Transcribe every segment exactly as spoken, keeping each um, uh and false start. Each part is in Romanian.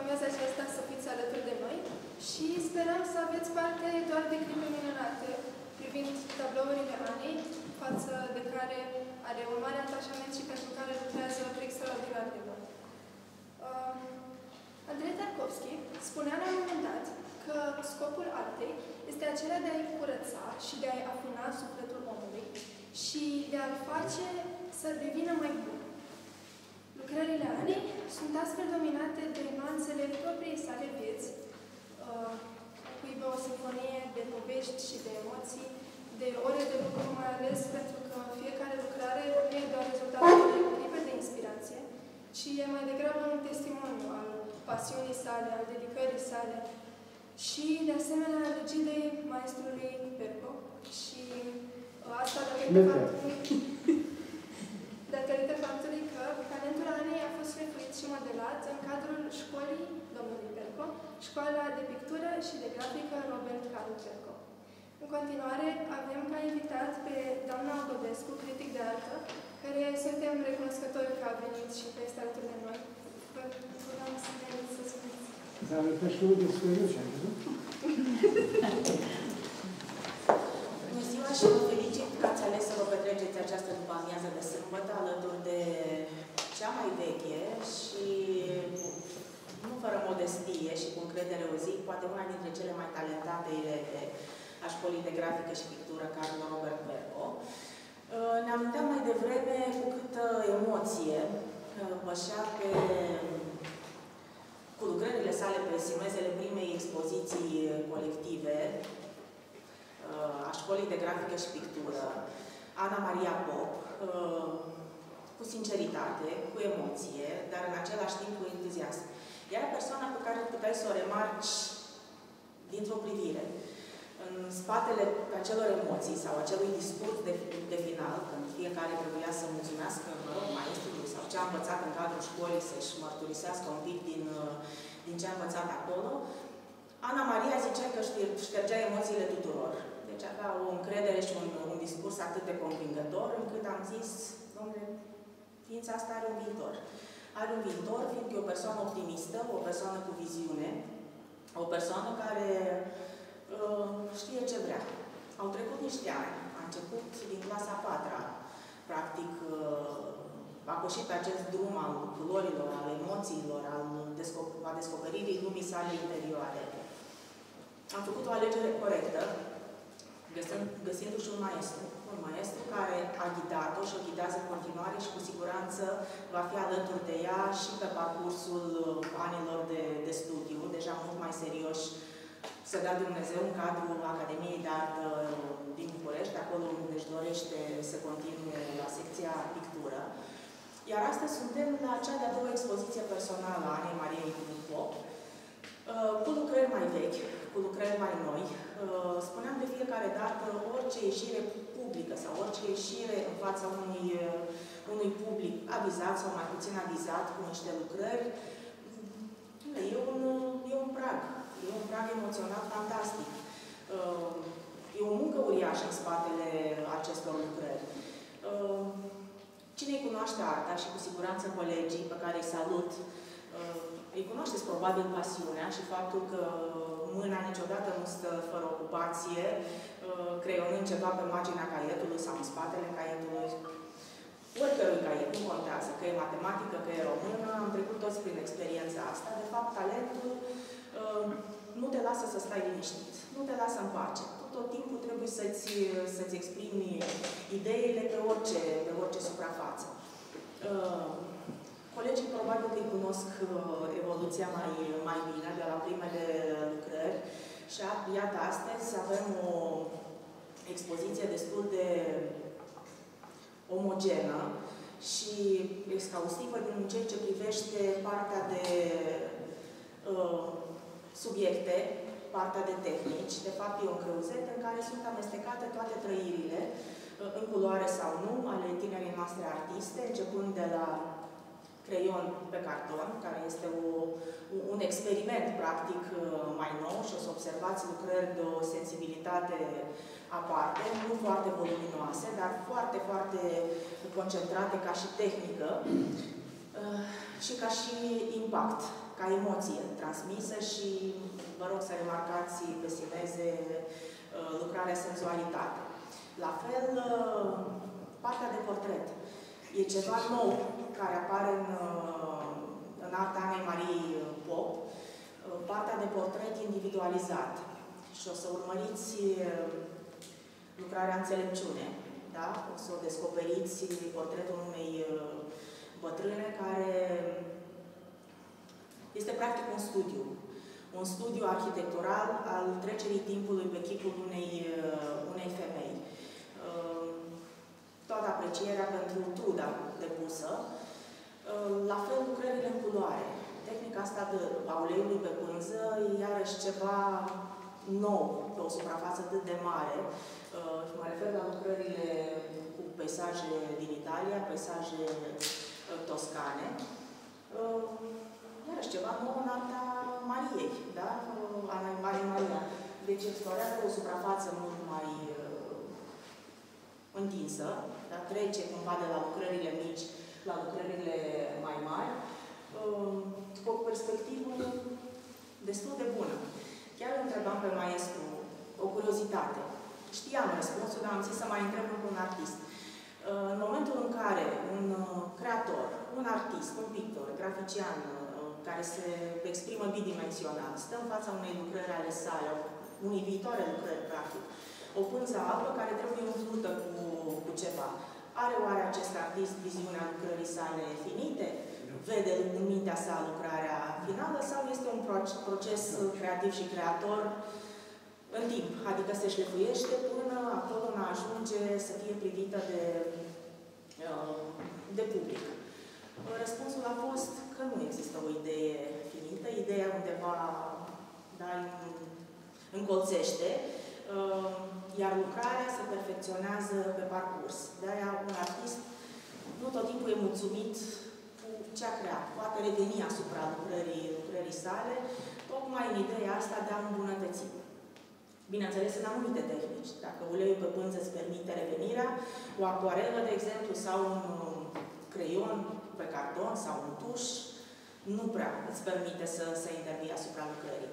amiaza aceasta să fiți alături de noi și sperăm să aveți parte doar de clipe minunate privind tablourile Anei, față de care are un mare atașament și pentru care lucrează extraordinar de mult. Uh, Andrei Tarkovski spunea la un moment dat că scopul artei este acela de a-i curăța și de a-i afina sufletul omului și de a-l face să devină mai bun. Lucrările Anei sunt astfel dominate de nuanțele propriei sale vieți, uh, cuibă o sinfonie de povești și de emoții, de ore de lucru, mai ales pentru că fiecare lucrare nu e doar rezultatul de clipe de inspirație, ci e mai degrabă un testimoniu al pasiunii sale, al dedicării sale și, de asemenea, al regidei maestrului Perco. Și uh, asta datorită faptului, datorită faptului că talentul Anei a fost refuit și modelat în cadrul școlii domnului Perco, școala de pictură și de grafică Robert Carl Perco. În continuare, avem ca invitat pe doamna Obodescu, critic de artă, care suntem recunoscători că a venit și că este alături de noi. Vă rugăm să veniți să spuneți. Să arătă și unul de sfârșit, ai văzut? Bună ziua și vă felicit că ați ales să vă petreceți această după amiază de sâmbătă alături de cea mai veche și, nu fără modestie și cu încredere o zic, poate una dintre cele mai talentate eleve a școlii de grafică și pictură Carl Robert Perco. Ne aminteam mai devreme cu câtă emoție pășea pe, cu lucrările sale pe simezele primei expoziții colective a școlii de grafică și pictură, Ana Maria Pop, cu sinceritate, cu emoție, dar în același timp cu entuziasm. Era persoana pe care puteai să o remarci dintr-o privire. În spatele acelor emoții sau acelui discurs de, de final, când fiecare trebuia să mulțumească, mă rog, maestrului sau ce a învățat în cadrul școlii, să-și mărturisească un pic din, din ce a învățat acolo, Ana Maria zicea că ștergea emoțiile tuturor. Deci avea o încredere și un, un discurs atât de convingător, încât am zis, domnule, ființa asta are un viitor. Are un viitor, fiindcă e o persoană optimistă, o persoană cu viziune, o persoană care uh, știe ce vrea. Au trecut niște ani. A început din clasa a patra. Practic, uh, a pășit pe acest drum al culorilor, al emoțiilor, al descop a descoperirii lumii sale interioare. Am făcut o alegere corectă, găsindu-și un maestru. Un maestru care a ghidat-o și o ghidează în continuare și cu siguranță va fi alături de ea și pe parcursul anilor de, de studiu, deja mult mai serioși, să dea Dumnezeu în cadrul Academiei de Artă din București, acolo unde își dorește să continue la secția pictură. Iar astăzi suntem la cea de-a doua expoziție personală a Anei Mariei Pop, cu lucrări mai vechi, cu lucrări mai noi. Spuneam de fiecare dată, orice ieșire publică sau orice ieșire în fața unui, unui public avizat sau mai puțin avizat cu niște lucrări, e un, e un prag. E un prag emoțional fantastic. E o muncă uriașă în spatele acestor lucrări. Cine îi cunoaște arta și cu siguranță colegii pe care îi salut, îi cunoașteți probabil pasiunea și faptul că mâna niciodată nu stă fără ocupație, creionând ceva pe marginea caietului sau în spatele caietului. Oricărui caiet, nu contează, că e matematică, că e română, am trecut toți prin experiența asta. De fapt, talentul nu te lasă să stai liniștit, nu te lasă în pace. Tot timpul trebuie să-ți să-ți exprimi ideile pe orice, pe orice suprafață. Colegii probabil că îi cunosc evoluția mai, mai bine de la primele lucrări și iată, astăzi avem o expoziție destul de omogenă și exhaustivă din ceea ce privește partea de uh, subiecte, partea de tehnici. De fapt, e un creuset în care sunt amestecate toate trăirile, uh, în culoare sau nu, ale tinerii noastre artiste, începând de la creion pe carton, care este o, un experiment, practic, mai nou și o să observați lucrări de o sensibilitate aparte, nu foarte voluminoase, dar foarte, foarte concentrate ca și tehnică și ca și impact ca emoție transmisă și vă rog să remarcați pe simeze lucrarea senzualitate. La fel, partea de portret. E ceva nou care apare în, în arta Anei Mariei Pop, partea de portret individualizat. Și o să urmăriți lucrarea Înțelepciune. Da? O să o descoperiți portretul unei bătrâne care este practic un studiu. Un studiu arhitectural al trecerii timpului pe chipul unei, unei femei. Toată aprecierea pentru truda depusă. La fel, lucrările în culoare. Tehnica asta de a uleiului pe pânză e iarăși ceva nou pe o suprafață atât de mare. Și mă refer la lucrările cu peisaje din Italia, peisaje toscane. Iarăși ceva nou în arta Mariei, da? Ana Maria. Deci explorează o suprafață mult mai întinsă, dar trece cumva de la lucrările mici la lucrările mai mari, cu o perspectivă destul de bună. Chiar îl întrebam pe maestru o curiozitate. Știam răspunsul, dar am zis să mai întreb cu un artist. În momentul în care un creator, un artist, un pictor, grafician, care se exprimă bidimensional, stă în fața unei lucrări ale sale, unei viitoare lucrări, practic, o pânză albă care trebuie umplută cu, cu ceva. Are oare acest artist viziunea lucrării sale finite? Vede în mintea sa lucrarea finală sau este un proces creativ și creator în timp? Adică se șlefuiește până acolo în a ajunge să fie privită de, de public. Răspunsul a fost că nu există o idee finită, ideea undeva da, încolțește, iar lucrarea se perfecționează pe parcurs. De-aia un artist nu tot timpul e mulțumit cu ce a creat. Poate reveni asupra lucrării, lucrării sale, tocmai în ideea asta de a îmbunătăți. Bineînțeles, în anumite tehnici. Dacă uleiul pe pânză îți permite revenirea, o acuarelă, de exemplu, sau un creion pe carton sau un tuș, nu prea îți permite să, să intervii asupra lucrării.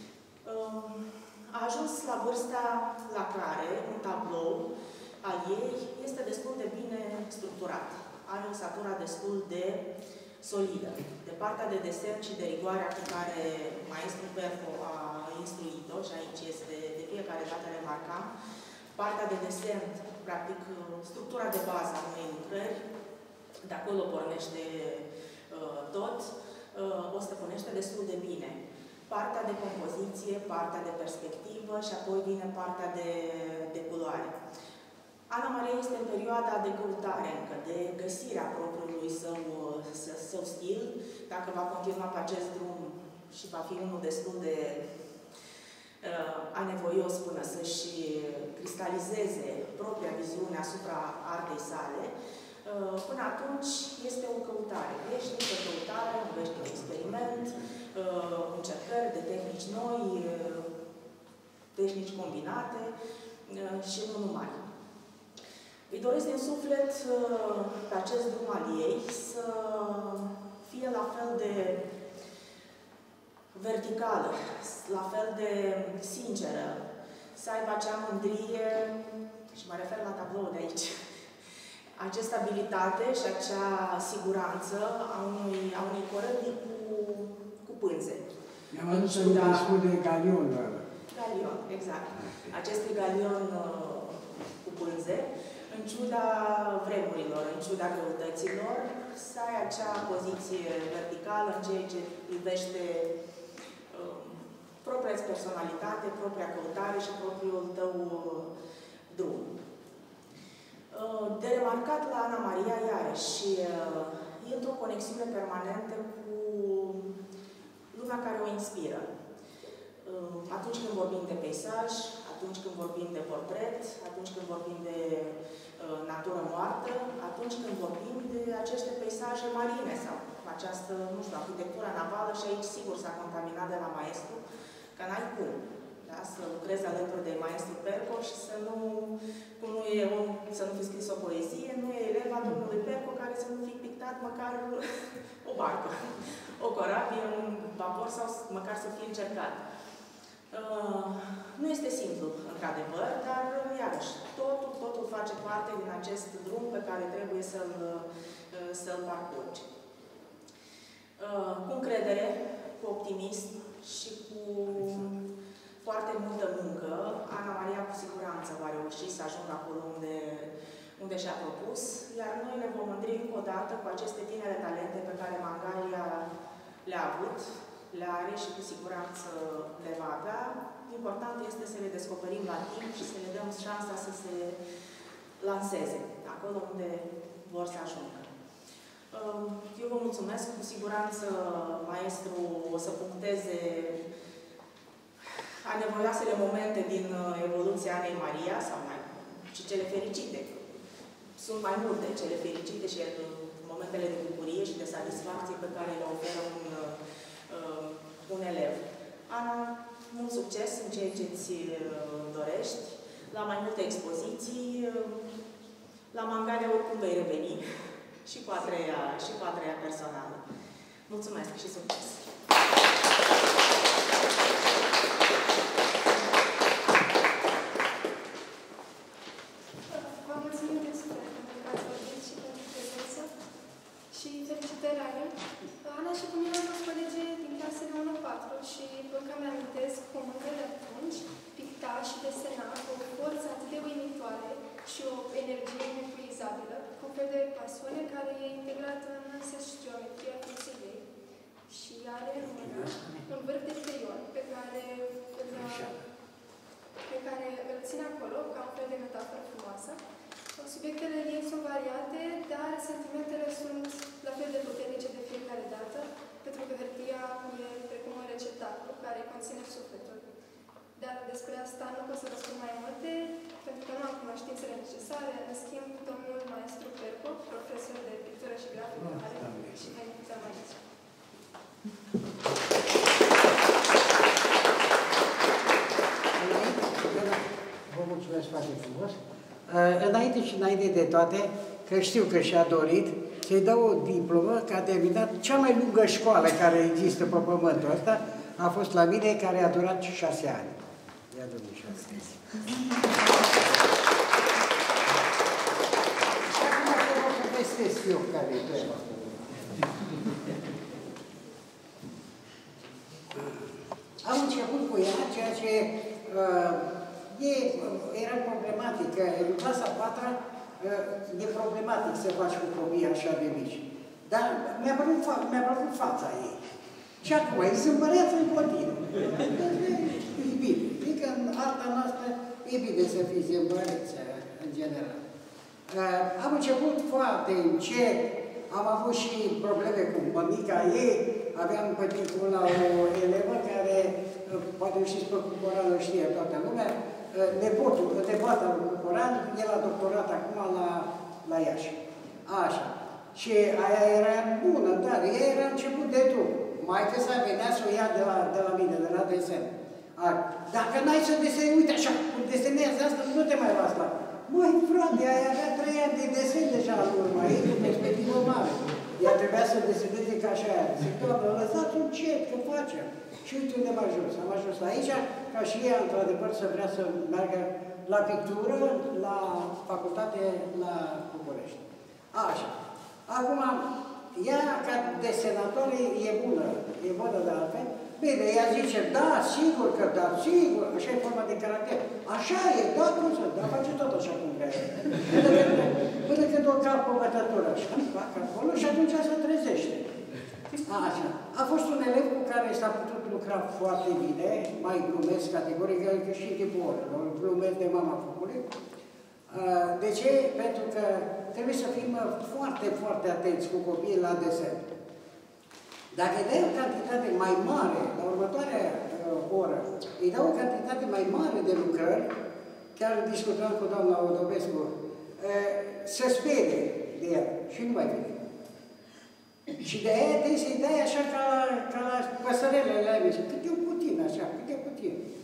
A ajuns la vârsta la care un tablou al ei este destul de bine structurat. Are o satura destul de solidă. De partea de desen și de rigoarea cu care maestrul Perfo a instruit-o, și aici este de fiecare dată remarcam, partea de desen, practic structura de bază a unei lucrări, de acolo pornește uh, tot, uh, o stăpânește destul de bine. Partea de compoziție, partea de perspectivă și apoi vine partea de, de culoare. Ana Maria este în perioada de căutare încă, de găsirea propriului său, său stil. Dacă va continua pe acest drum și va fi unul destul de uh, anevoios până să-și cristalizeze propria viziune asupra artei sale, uh, până atunci este o căutare. Veșnică căutare, un veșnic experiment, uh, încercări de tehnici noi, uh, tehnici combinate uh, și nu numai. Îi doresc din suflet pe acest drum al ei să fie la fel de verticală, la fel de sinceră, să aibă acea mândrie, și mă refer la tabloul de aici, acea stabilitate și acea siguranță a unui, a unui corăbii cu, cu pânze. Mi-am adus aminte că spune galion, doar. Galion, exact. Acestui galion cu pânze, în ciuda vremurilor, în ciuda greutăților, să ai acea poziție verticală în ceea ce privește uh, propria personalitate, propria căutare și propriul tău uh, drum. Uh, de remarcat la Ana Maria, iarăși, uh, e într-o conexiune permanentă cu lumea care o inspiră. Uh, atunci când vorbim de peisaj, atunci când vorbim de portret, atunci când vorbim de uh, natură moartă, atunci când vorbim de aceste peisaje marine sau această, nu știu, arhitectură navală, și aici sigur s-a contaminat de la maestru, că n-ai cum. da? Să lucrezi alături de maestru Perco și să nu, cum nu e om, să nu fi scris o poezie, nu e eleva domnului Perco care să nu fi pictat măcar o barcă, o corabie, un vapor sau măcar să fie încercat. Uh, nu este simplu, într-adevăr, dar, iarăși, totul, totul face parte din acest drum pe care trebuie să-l să-l parcurgi. Uh, cu încredere, cu optimism și cu foarte multă muncă, Ana Maria cu siguranță va reuși să ajungă acolo unde, unde și-a propus, iar noi ne vom mândri încă o dată cu aceste tinere talente pe care Mangalia le-a avut, le are și cu siguranță le va avea. Important este să le descoperim la timp și să le dăm șansa să se lanseze acolo unde vor să ajungă. Eu vă mulțumesc. Cu siguranță maestru o să puncteze anevoioasele momente din evoluția Anei Maria, sau mai, și cele fericite. Sunt mai multe cele fericite și momentele de bucurie și de satisfacție pe care le oferă un, un elev. Ana, mult succes în ceea ce îți dorești, la mai multe expoziții. La Mangalia oricum vei reveni și cu a treia, și cu a treia personală. Mulțumesc și succes! Vă mulțumim de suflet pentru că ați vorbit și pentru prezență și felicitări, Ana. Ana și cu mine am fost colegi din clasele unu patru și încă îmi amintesc cum încă de atunci picta și desena cu o forță atât de uimitoare și o energie inepuizabilă, cu un fel de pasiune care e integrată în însăși geometria ființei ei. Și are în mână un vârf de creion pe care îl, pe care îl ține acolo ca un fel de metaforă frumoasă. Subiectele ei sunt variate, dar sentimentele sunt la fel de puternice de fiecare dată, pentru că hârtia e precum un receptaclu care conține sufletul. Dar despre asta nu pot să vă spun mai multe, pentru că nu am cunoștințele necesare. În schimb, domnul maestru Perco, profesor de pictură și grafică, are și vă invităm aici. Vă mulțumesc foarte frumos. Înainte și înainte de toate, că știu că și-a dorit să-i dau o diplomă că a terminat cea mai lungă școală care există pe pământul ăsta, a fost la mine, care a durat șase ani. Ia domnișoară. Și acum vreau să vestesc eu care-i treaba. Am început cu ea, ceea ce uh, e, era problematic, că în clasa a patra uh, e problematic să faci cu copii așa de mici. Dar mi-a plăcut, fa plăcut fața ei. Și acum e zâmbăreață în continuu. E bine. Adică în arta noastră e bine să fii zâmbăreță, în general. Uh, am început foarte încet, am avut și probleme cu mămica ei, aveam pe timpul la o elevă care, uh, poate știți pe Cucoran, o știe toată lumea, uh, nepotul, nepoata lui Cucoran, el a doctorat acum la, la Iași. Așa. Și aia era bună, dar ea era început de drum. Maică sa venea să o ia de la, de la mine, de la desen. A, dacă n-ai să deseni, uite așa, cum desenează asta, nu te mai las la. Măi, frate, aia avea trei ani de desen deja în urma ei, cu perspectivă mare. Ea trebuia să deseneze ca așa aia. Zic, doamnă, lăsați încet, că facem. Și uite unde am ajuns. Am ajuns la aici, ca și ea, într-adevăr, să vrea să meargă la pictură, la facultate, la București. Așa. Acum, ea, ca desenator, e bună, e bună de altfel. Bine, ea zice, da, sigur că da, sigur, așa e forma de caracter. Așa e, da, cum să, dar face tot așa cum vrea. Până când o cap pe bătătură, așa, fac acolo și atunci se trezește. Așa. A fost un elev cu care s-a putut lucra foarte bine, mai glumesc categoric, că și tipul ăla, glumesc de mama focului. De ce? Pentru că trebuie să fim foarte, foarte atenți cu copiii la desen. Dacă îi dai o cantitate mai mare, la următoarea uh, oră, îi dau o cantitate mai mare de lucrări, chiar discutăm cu doamna Odobescu, uh, să spere de ea și nu mai vine. Și de aia trebuie să-i dai așa ca, ca la păsărelele alea, câte puțin, așa, câte puțin.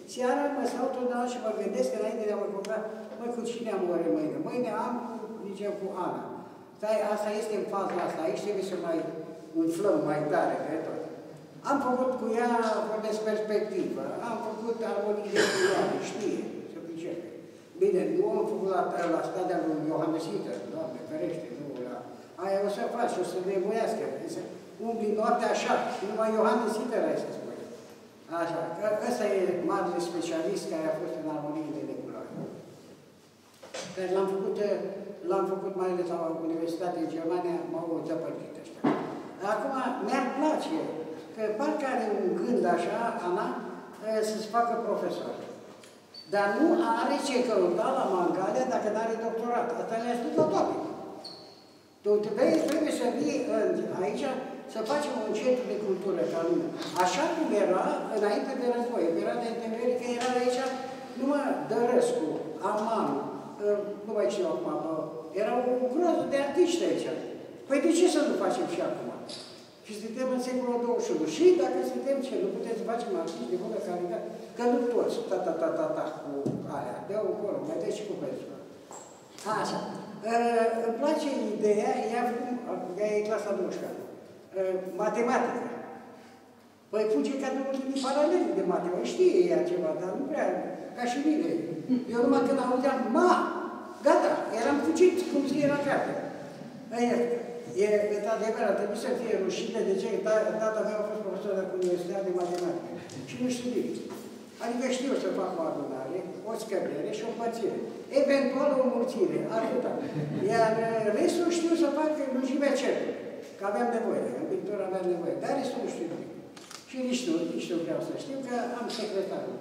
seara mă stau totdeauna și mă gândesc înainte de a mă culca, măi, cu cine am ore mâine? Mâine am, zicem, cu Ana. Stai, asta este în faza asta, aici trebuie să mai umflăm mai tare de tot. Am făcut cu ea, vorbesc perspectivă, am făcut armonii de culoare, știe, să pricepe. Bine, nu am făcut la, la stadia lui Iohannes Hitler, Doamne, ferește, nu la... Aia o să faci, o să nevoiască, să umbli noaptea așa, și numai Iohannes Hitler ai să spui. Așa, că ăsta e marele specialist care a fost în armonii de culoare. Care l-am făcut, l-am făcut mai ales la Universitatea în Germania, m-au zăpătit ăștia. Acum, mi-ar place, că parcă are un gând așa, Ana, să-ți facă profesor. Dar nu are ce căuta la Mangalia dacă nu are doctorat. Asta le-a spus la toate. Tu trebuie să vii aici să facem un centru de cultură ca lume. Așa cum era înainte de război. Perioada întemeierii, că era aici numai Dărăscu, Amanu, nu mai știu acum, era o groază de artiști aici. Păi de ce să nu facem și acum? Și suntem în secolul douăzeci și unu. Și dacă suntem ce? Nu putem să facem artiști de bună calitate? Că nu toți, ta-ta-ta-ta-ta, cu aia. Dă-o acolo, mai dă și cu pentru. Așa. Uh, îmi place ideea, ea, ea e clasa a douăsprezecea. Uh, matematică. Păi fuge ca două linii paralele de matematică. Știe ea ceva, dar nu prea, ca și mine. Eu numai când auzeam, ma, gata, eram fugit, cum scrie la carte. E, într-adevăr, a trebuit să fie rușine de ce tata meu a fost profesor la Universitatea de Matematică. Și nu știu nimic. Adică știu să fac o adunare, o scădere și o împărțire. Eventual o înmulțire, atâta. Iar restul știu să fac lungimea cercului. Că aveam nevoie, în pictură aveam nevoie. Dar restul nu știu nimic. Și nici nu, nici nu vreau să știu, că am secretarul.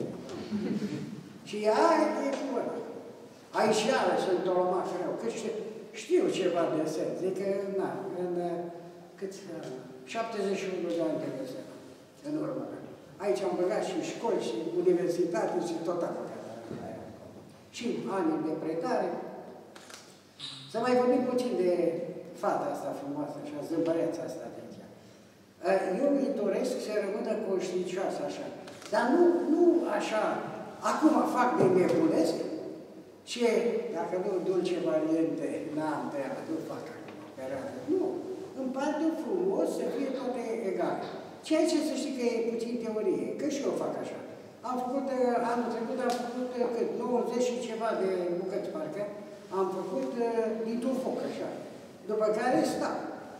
Și ea e bună. Aici iară sunt Tolomac rău, că știu. Știu ceva de desen, zic că, na, în câți, șaptezeci și unu de ani de desen, în urmă. Aici am băgat și școli, și universitate, și tot am băgat. Și ani de pretare. Să mai vorbim puțin de fata asta frumoasă, așa, zâmbăreața asta de aici. Eu îi doresc să rămână conștiincioasă așa, dar nu, nu așa, acum fac de nebunesc, ce, dacă nu dulce variante, n-am treabă, nu fac acum operare. Nu. În parte frumos să fie toate egale. Ceea ce să știi că e puțin teorie, că și eu fac așa. Am făcut, anul trecut am făcut cât, nouăzeci și ceva de bucăți, parcă, am făcut dintr-un foc, așa. După care stau.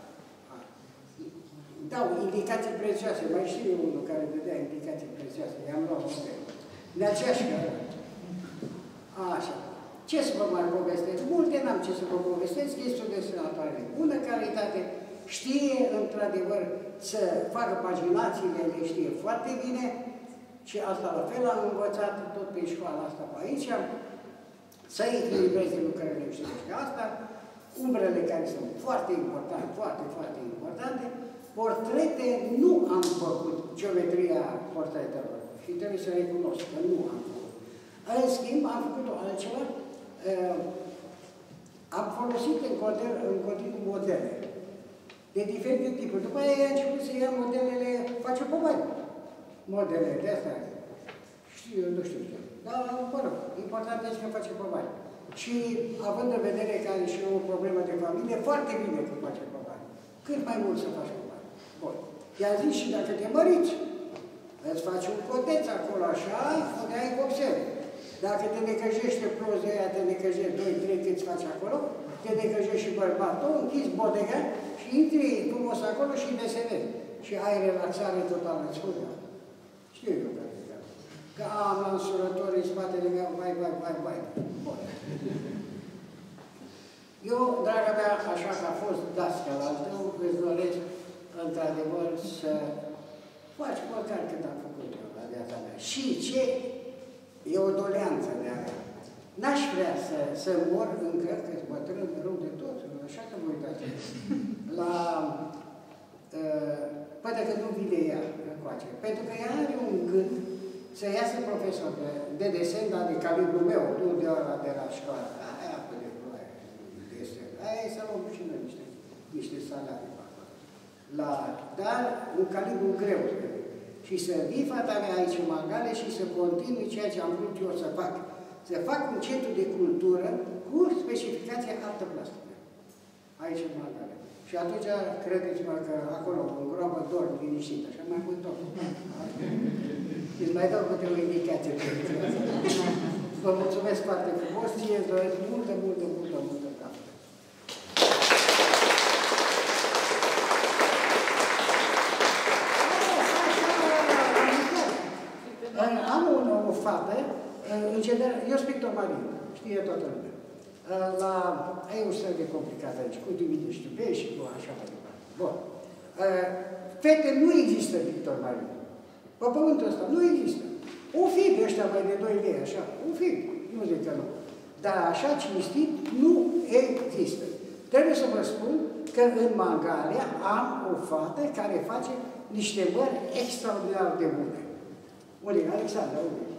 Dau indicații prețioase, mai știu eu unul care dădea indicații prețioase, i-am luat model. De aceeași care. Așa. Ce să vă mai povestesc? Multe n-am ce să vă povestesc, este o desenatoare de bună calitate, știe, într-adevăr, să facă paginațiile, le știe foarte bine și asta la fel am învățat tot pe școala asta pe aici, să echilibreze lucrările științe. Asta, umbrele care sunt foarte importante, foarte, foarte importante, portrete nu am făcut geometria portretelor și trebuie să recunosc că nu am făcut. În schimb, am făcut o altceva, uh, am folosit în continuu, în continuu modele de diferite tipuri. După aia a început să ia modelele, face pe bani. Modele de astea. Știu, eu nu știu ce. Dar, mă rog, important este că face pe bani. Și având în vedere că are și o problemă de familie, foarte bine că face pe bani. Cât mai mult să faci pe bani. Bun. I-a zis și dacă te măriți, îți faci un coteț acolo așa, unde ai observi. Dacă te necăjește proză aia, te necăjești doi trei câți faci acolo, te necăjești și bărbatul, închizi bodega și intri frumos acolo și desenezi. Și ai relaxare totală, îți spune. Știu eu că că am lansurători în spatele meu, vai, vai, vai, vai. Bun. Eu, draga mea, așa că a fost dascăl al tău, îți doresc, într-adevăr, să faci măcar cât am făcut eu la viața mea. Și ce? E o doleanță de a mea. N-aș vrea să, să mor încă, că-s bătrân rău de tot, așa că vă uitați, la... Uh, până că nu vine ea încoace. Pentru că ea are un gând să iasă profesor de, de desen, dar de calibrul meu, nu de ăla de la școală. Aia pe de ploaie, desen. Aia e să luăm și noi niște, niște salarii. La, dar un calibru greu. și să vii fata mea aici în Mangale și să continui ceea ce am vrut eu să fac. Să fac un centru de cultură cu specificație artă plastică. Aici în Mangale. Și atunci, credeți-mă că acolo, în groapă, dorm liniștit, așa mai mult tot. Îți mai dau câte o indicație pe asta. Vă mulțumesc foarte frumos, ție îți doresc multă, multă, multă, multă cafă. Am o, o fată, în general, eu sunt pictor marin, știe toată lumea. La, e ușor de complicat aici, cu Dumitru Știubești și cu așa mai departe. Bun. Fete nu există pictor marin. Pe pământul ăsta nu există. Un fi de ăștia mai de doi lei, așa, un fi, nu zic că nu. Dar așa cinstit nu există. Trebuie să vă spun că în Mangalia am o fată care face niște mări extraordinar de bune. Unde e? Alexandra, unde e?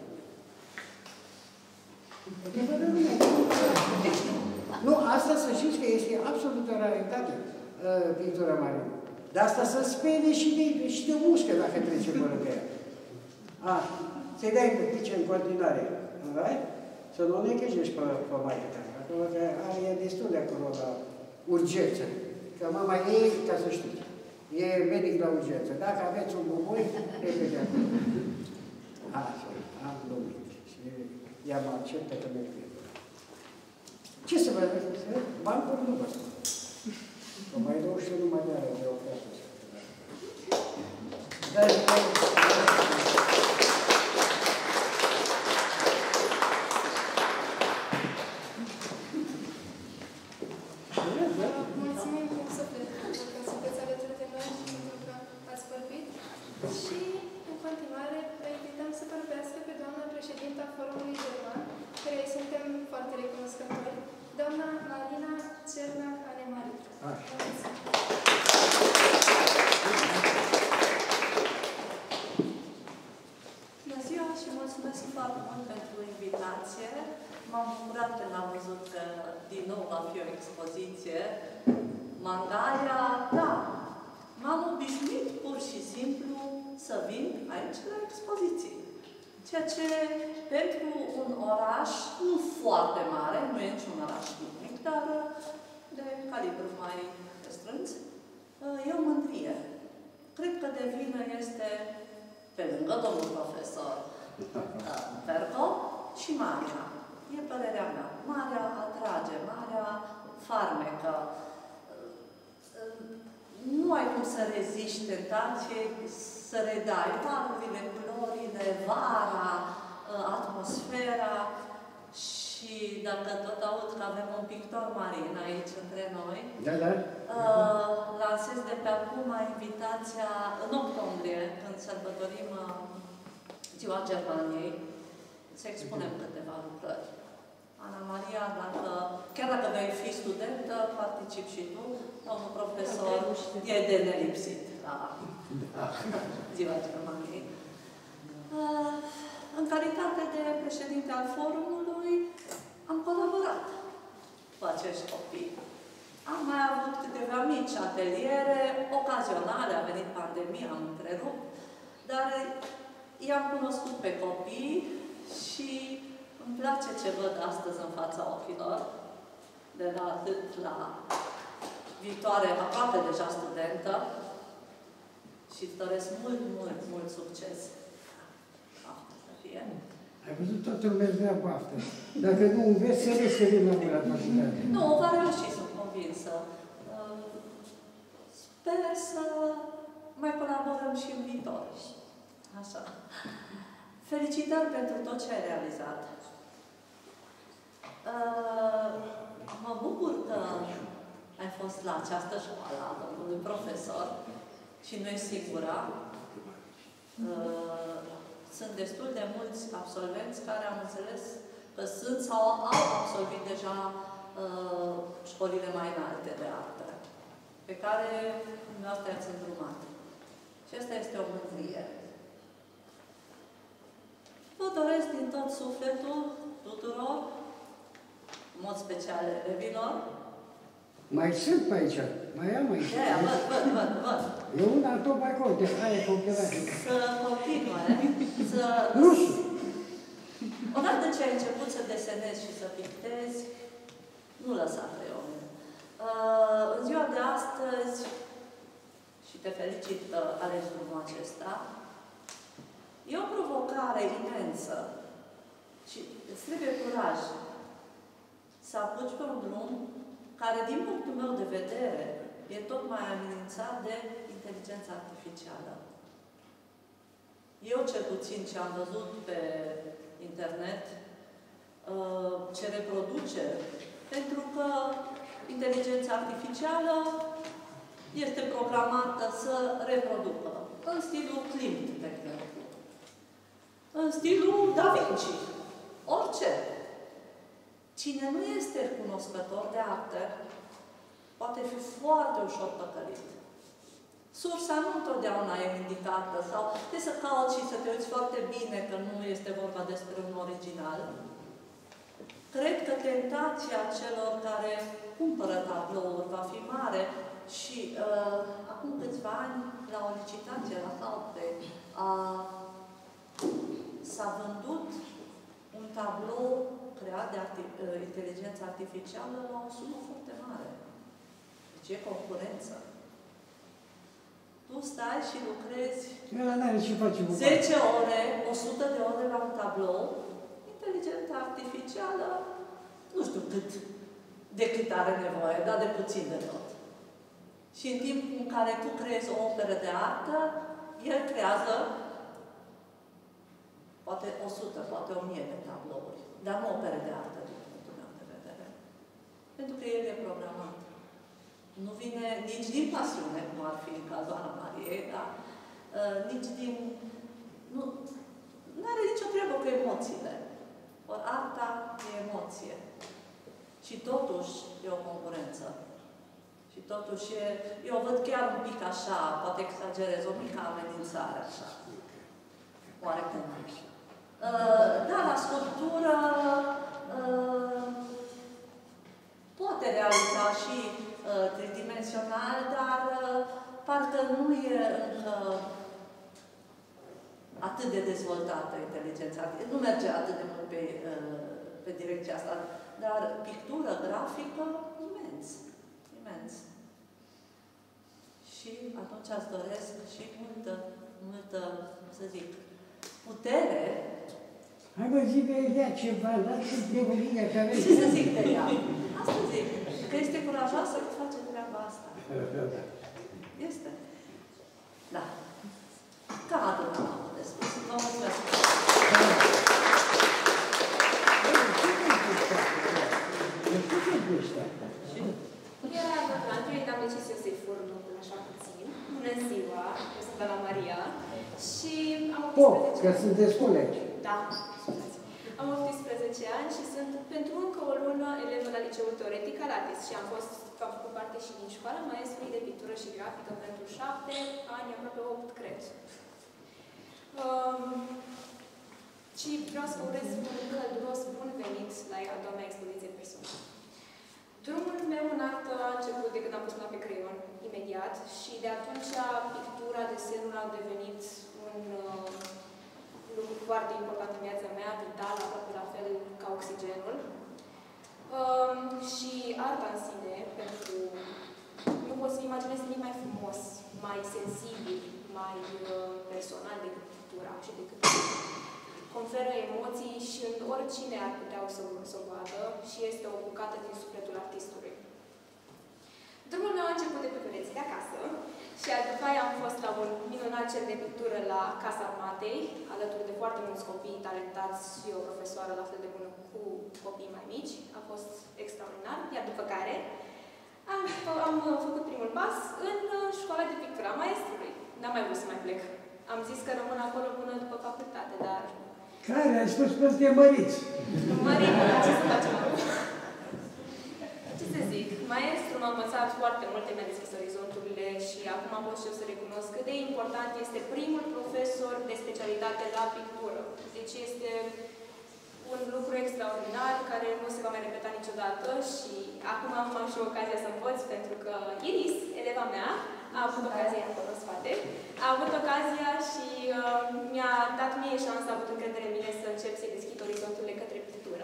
Nu, asta să știți că este absolută raritate, uh, pictura marină. Dar asta să spere și de, și de uscă dacă trece pe lângă ea. Ah, să-i dai pe pice în continuare. Right? Să nu ne chejești pe, pe maică ta. Acolo că are destul de acolo la urgență. Că mama ei, ca să știți, e medic la urgență. Dacă aveți un buboi, repede acolo. Așa, am glumit. Și ea mă acceptă că merg bine. Ce să vă zic? Bancul nu vă spun. Că mai dau și eu numai de aia de ofertă. Dar, mulțumim cum suflet pentru că sunteți alături de noi și pentru că ați vorbit. Și, în continuare, vă invităm să vorbească pe doamna președinta Forumului German, care îi suntem foarte recunoscători, doamna Marina Cernac-Anemari. Bună ziua și mulțumesc foarte mult pentru invitație. M-am bucurat când am văzut că din nou va fi o expoziție. Mangalia, da, m-am obișnuit pur și simplu să vin aici la expoziții. Ceea ce pentru un oraș nu foarte mare, nu e niciun oraș mic, dar de calibru mai restrâns, e o mândrie. Cred că de vină este, pe lângă domnul profesor Perco, și Maria. E părerea mea. Maria atrage, Maria farmecă. Nu ai cum să reziști tentației să redai valurile, culorile, vara, atmosfera. Și dacă tot aud că avem un pictor marin aici între noi, da, da. Uh, lansez de pe acum invitația în octombrie, când sărbătorim uh, Ziua Germaniei, să expunem câteva lucrări. Ana Maria, dacă, chiar dacă vei fi studentă, particip și tu, domnul profesor, e de nelipsit la Ziua Germaniei. Uh, în calitate de președinte al forumului, am colaborat cu acești copii. Am mai avut câteva mici ateliere, ocazionale, a venit pandemia, am întrerupt, dar i-am cunoscut pe copii și îmi place ce văd astăzi în fața ochilor, de la atât la viitoare, aproape deja studentă, și îți doresc mult, mult, mult succes. Asta să fie. Ai văzut, toată lumea îți vrea baftă. Dacă nu înveți, să rezi să vin la facultate. Nu, va reuși, sunt convinsă. Sper să mai colaborăm și în viitor. Așa. Felicitări pentru tot ce ai realizat. Mă bucur că ai fost la această școală a domnului profesor și nu ești singura. Sunt destul de mulți absolvenți care am înțeles că sunt sau au absolvit deja uh, școlile mai înalte de artă, pe care dumneavoastră i-ați îndrumat. Și asta este o mândrie. Vă doresc din tot sufletul tuturor, în mod special elevilor. Mai sunt pe aici. Mai am aici. De aia, văd, văd, văd, văd. E una tot mai acolo, de aia e completat. Să continue, să... Rusul. Odată ce ai început să desenezi și să pictezi, nu lăsa creionul. Uh, în ziua de astăzi, și te felicit că alegi drumul acesta, e o provocare imensă și îți trebuie curaj să apuci pe un drum care, din punctul meu de vedere, e tot mai amenințat de inteligența artificială. Eu, cel puțin, ce am văzut pe internet, ce reproduce, pentru că inteligența artificială este programată să reproducă în stilul Klimt, de exemplu, în stilul Da Vinci, orice. Cine nu este cunoscător de artă, poate fi foarte ușor păcălit. Sursa nu întotdeauna e indicată sau trebuie să cauți și să te uiți foarte bine că nu este vorba despre un original. Cred că tentația celor care cumpără tablouri va fi mare și uh, acum câțiva ani, la o licitație la Southbank, s-a vândut un tablou creat de arti uh, inteligență artificială la o sumă foarte mare. Deci e concurență. Tu stai și lucrezi zece ore, o sută de ore la un tablou, inteligența artificială, nu știu cât, de cât are nevoie, dar de puțin de tot. Și în timpul în care tu creezi o operă de artă, el creează poate o sută, poate o mie de tablouri, dar nu opere de artă, din punctul meu de vedere. Pentru că el e programat. Nu vine nici din pasiune, cum ar fi în cazul Ana Mariei, dar uh, nici din... Nu are nicio treabă cu emoțiile. Ori arta e emoție. Și totuși e o concurență. Și totuși e... Eu văd chiar un pic așa, poate exagerez, o mică amenințare așa. Oarecum. Uh, da, la sculptură uh, poate realiza și tridimensional, dar uh, parcă nu e încă atât de dezvoltată inteligența. Nu merge atât de mult pe, uh, pe direcția asta. Dar pictură grafică, imens. Imens. Și atunci îți doresc și multă, multă, să zic, putere. Hai mă, zi de ea ceva, lasă de mâine că aveți. Ce să zic de ea? Asta zic. Că este curajoasă că face treaba asta. Este. Da. Cam atât am avut de spus. Vă mulțumesc. Era doctorantul, am decis eu să-i fur locul așa puțin. Bună ziua, eu sunt Ana Maria și am optsprezece ani. Că sunteți colegi. Da, am optsprezece ani și sunt pentru încă o lună elevă la Liceul Teoretic Alatis și am fost, am făcut parte și din școala maestrului de pictură și grafică pentru șapte ani, aproape opt, cred. Um, și vreau să urez un călduros bun venit la a doua mea expoziție personală. Drumul meu în artă a început de când am pus mâna pe creion, imediat, și de atunci pictura, desenul au devenit un uh, lucru foarte important în viața mea, vital, aproape la fel ca oxigenul. Uh, și arta în sine, pentru... Nu pot să imaginez nimic mai frumos, mai sensibil, mai uh, personal decât pictura și decât conferă emoții și în oricine ar putea să, să o vadă și este o bucată din sufletul artistului. Drumul meu a început de pe pereți de acasă și după aia am fost la un minunat cer de pictură la Casa Armatei, alături de foarte mulți copii talentați și o profesoară la fel de bună cu copii mai mici. A fost extraordinar, iar după care am, am făcut primul pas în școala de pictură a maestrului. N-am mai vrut să mai plec. Am zis că rămân acolo până după facultate, dar... Care? Ai spus că te măriți. Măriți, ce să facem acum? Ce să zic? Maestrul m-a învățat foarte multe, mi-a deschis orizonturile și acum pot și eu să recunosc cât de important este primul profesor de specialitate la pictură. Deci este un lucru extraordinar care nu se va mai repeta niciodată și acum am și ocazia să învăț pentru că Iris, eleva mea, a avut ocazia acolo în spate, a avut ocazia și uh, mi-a dat mie șansa, a avut încredere în mine să încep să-i deschid orizonturile către pictură.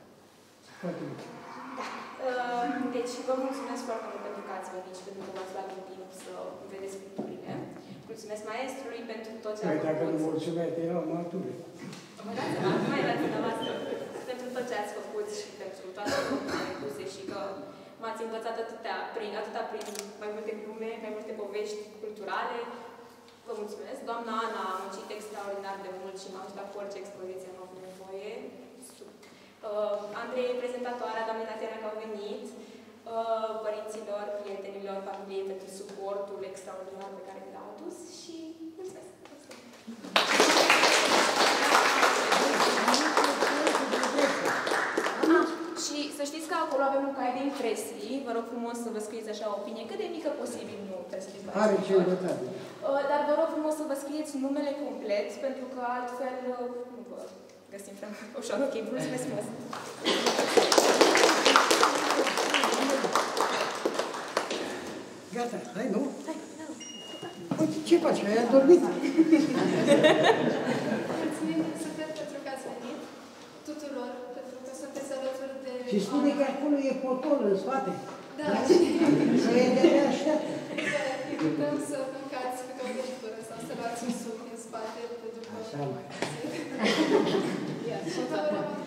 Da. Uh, deci vă mulțumesc foarte mult pentru că ați venit și pentru că v-ați luat din timp să vedeți picturile. Mulțumesc maestrului pentru tot ce a făcut. Dacă nu mulțumesc, erau maturi. Vă dați seama, mai dați dumneavoastră pentru tot ce ați făcut și pentru toate lucrurile puse și că m-ați învățat atâtea prin, atâta prin mai multe glume, mai multe povești culturale. Vă mulțumesc. Doamna Ana a muncit extraordinar de mult și m-a ajutat cu orice expoziție am avut nevoie. Uh, Andrei, prezentatoarea, doamnei Tatiana, că au venit, uh, părinților, prietenilor, familiei pentru suportul extraordinar pe care mi l-au adus și mulțumesc! Ah, și să știți că acolo avem un cai de impresii, vă rog frumos să vă scrieți așa o opinie, cât de mică posibil, nu trebuie să scrieți mai Are ce învățat. uh, Dar vă rog frumos să vă scrieți numele complet, pentru că altfel uh, nu vă găsim prea ușor. Ok, mulțumesc frumos! Gata, hai, nu? Hai, da. Uite, ce faci? Ai adormit? Mulțumim super pentru că ați venit tuturor, pentru că sunteți alături de... Și spune că acolo e potol în spate. Da, Să e de așteaptă. Vă invităm să mâncați pe căutură sau să luați un suc în spate, pentru că... Așa mai. Ia, și vă urăm